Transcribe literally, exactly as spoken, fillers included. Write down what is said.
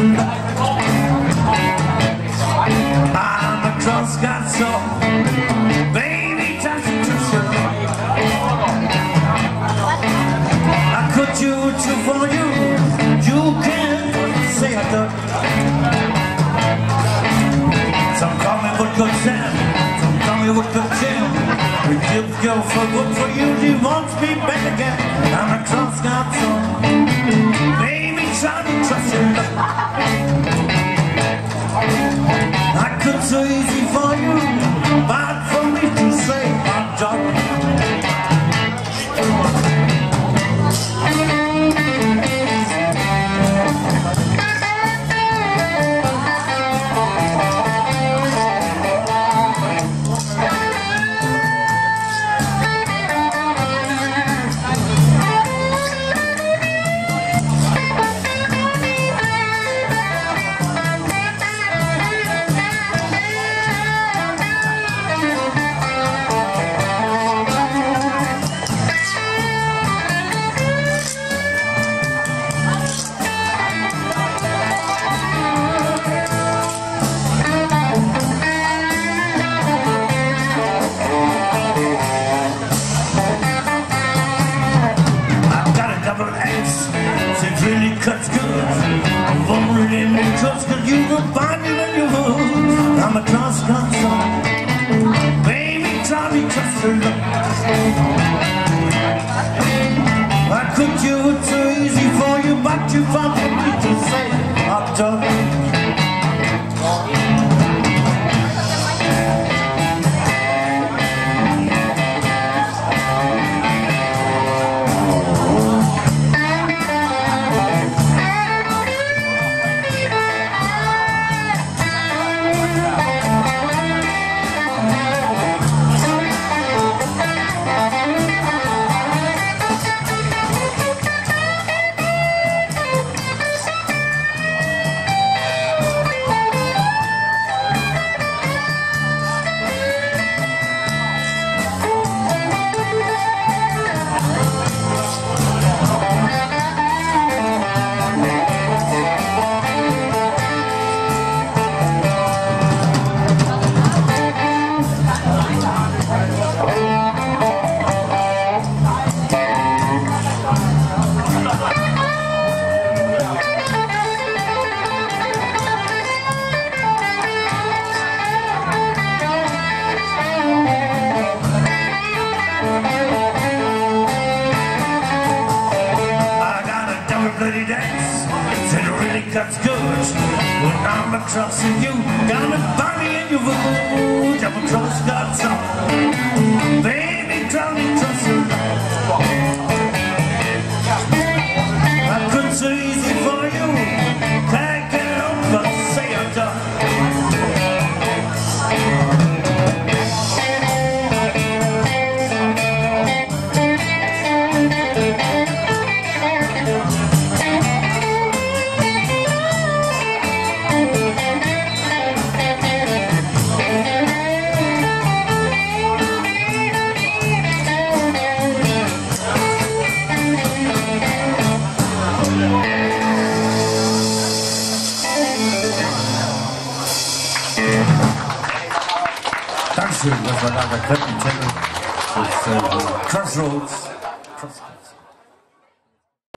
I'm a trust God soul, baby, touch it, touch it. I could do it for you, you can say I do. Some call me but good Sam, some call me with good Jim. We give girl for good for you, she wants me back again. I'm a trust God soul, baby, try to trust it. I could so easy for you, but for me to say I'm done. Cuts good, one really mean trust, cause you will find me when you move. I'm a trust God soul, baby, try me trust her love. I could do it so easy for you, but you found me to say I'm done. Bloody dance, said it really cuts good. When I'm a trusting you, got me body in your wood. I'm a trust God soul, baby, try me trust your love. I could so easy for you, can't get it over, say I'm done. Dankeschön, das war da der Kreppenzettel. Crossroads. Crossroads.